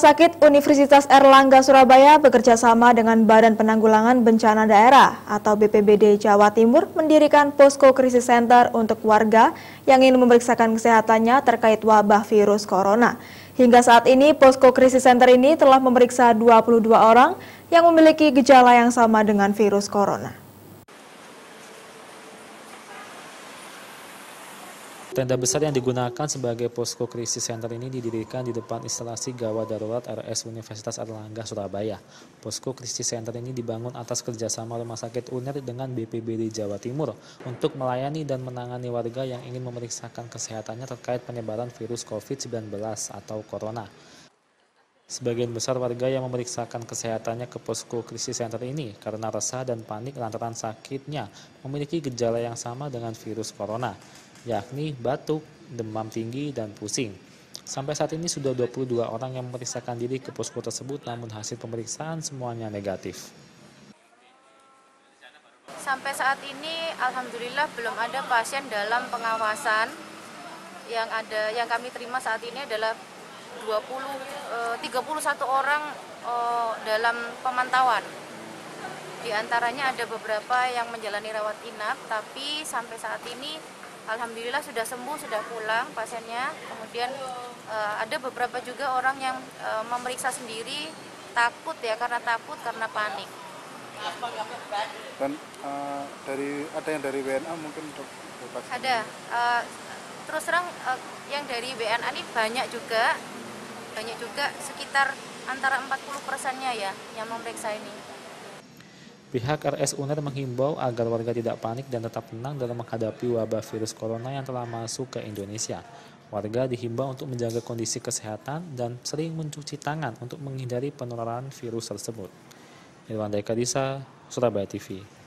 Sakit Universitas Airlangga Surabaya bekerja sama dengan Badan Penanggulangan Bencana Daerah atau BPBD Jawa Timur mendirikan Posko Krisis Center untuk warga yang ingin memeriksakan kesehatannya terkait wabah virus corona. Hingga saat ini, Posko Krisis Center ini telah memeriksa 22 orang yang memiliki gejala yang sama dengan virus corona. Tenda besar yang digunakan sebagai Posko Krisis Center ini didirikan di depan instalasi Gawat Darurat RS Universitas Airlangga Surabaya. Posko Krisis Center ini dibangun atas kerjasama Rumah Sakit UNER dengan BPBD Jawa Timur untuk melayani dan menangani warga yang ingin memeriksakan kesehatannya terkait penyebaran virus COVID-19 atau corona. Sebagian besar warga yang memeriksakan kesehatannya ke Posko Krisis Center ini karena resah dan panik lantaran sakitnya memiliki gejala yang sama dengan virus corona, yakni batuk, demam tinggi, dan pusing. Sampai saat ini sudah 22 orang yang memeriksakan diri ke posko tersebut, namun hasil pemeriksaan semuanya negatif. Sampai saat ini alhamdulillah belum ada pasien dalam pengawasan. Yang kami terima saat ini adalah 31 orang dalam pemantauan. Di antaranya ada beberapa yang menjalani rawat inap, tapi sampai saat ini alhamdulillah sudah sembuh, sudah pulang pasiennya. Kemudian ada beberapa juga orang yang memeriksa sendiri, takut karena panik. Dan ada yang dari WNA mungkin untuk ada. Terus terang yang dari WNA ini banyak juga sekitar antara 40%-nya yang memeriksa ini. Pihak RS UNER menghimbau agar warga tidak panik dan tetap tenang dalam menghadapi wabah virus corona yang telah masuk ke Indonesia. Warga dihimbau untuk menjaga kondisi kesehatan dan sering mencuci tangan untuk menghindari penularan virus tersebut. Irwan Daikadisa, Surabaya TV.